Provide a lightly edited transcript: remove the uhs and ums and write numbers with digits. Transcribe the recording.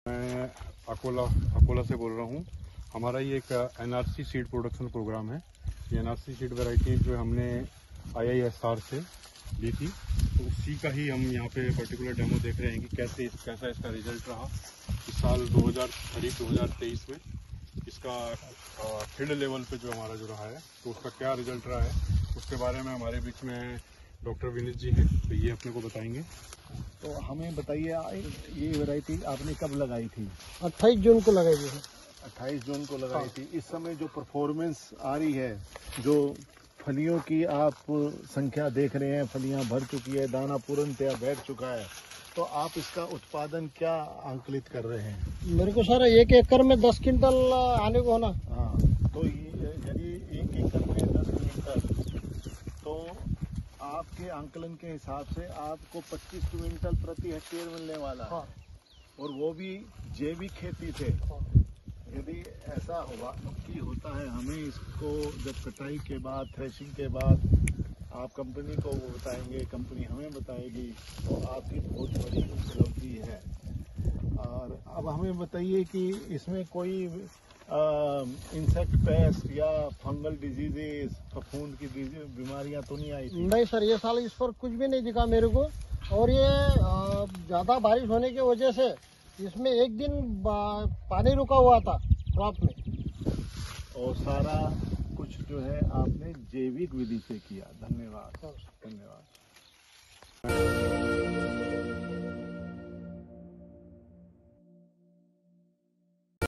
मैं अकोला से बोल रहा हूँ। हमारा ये एक एनआरसी सीड प्रोडक्शन प्रोग्राम है। ये एनआरसी सीड वैरायटी जो हमने IISR से ली थी, तो उसी का ही हम यहाँ पे पर्टिकुलर डेमो देख रहे हैं कि कैसा इसका रिजल्ट रहा। इस साल 2023 में इसका फील्ड लेवल पे जो हमारा जो रहा है, तो उसका क्या रिजल्ट रहा है, उसके बारे में हमारे बीच में डॉक्टर विनीत जी हैं, तो ये अपने को बताएंगे। तो हमें बताइए, ये वैरायटी आपने कब लगाई थी? 28 जून को लगाई थी। 28 जून को लगाई थी। इस समय जो परफॉर्मेंस आ रही है, जो फलियों की आप संख्या देख रहे हैं, फलियां भर चुकी है, दाना पूर्णतया बैठ चुका है, तो आप इसका उत्पादन क्या आंकलित कर रहे हैं? मेरे को सर 1 एकड़ में 10 क्विंटल आने को होना। हाँ, तो यदि 1 एकड़ में 10 क्विंटल, तो आपके आंकलन के हिसाब से आपको 25 क्विंटल प्रति हेक्टेयर मिलने वाला है। और वो भी जैविक खेती से। यदि ऐसा होता है, हमें इसको जब कटाई के बाद, थ्रेशिंग के बाद आप कंपनी को वो बताएंगे, कंपनी हमें बताएगी, तो आपकी बहुत बड़ी उपलब्धि है। और अब हमें बताइए कि इसमें कोई इंसेक्ट पेस्ट या फंगल डिजीजेस, फफूंद की बीमारियां तो नहीं आई थी? नहीं सर, ये साल इस पर कुछ भी नहीं दिखा मेरे को। और ये ज्यादा बारिश होने की वजह से इसमें एक दिन पानी रुका हुआ था क्रॉप में। और सारा कुछ जो है आपने जैविक विधि से किया। धन्यवाद।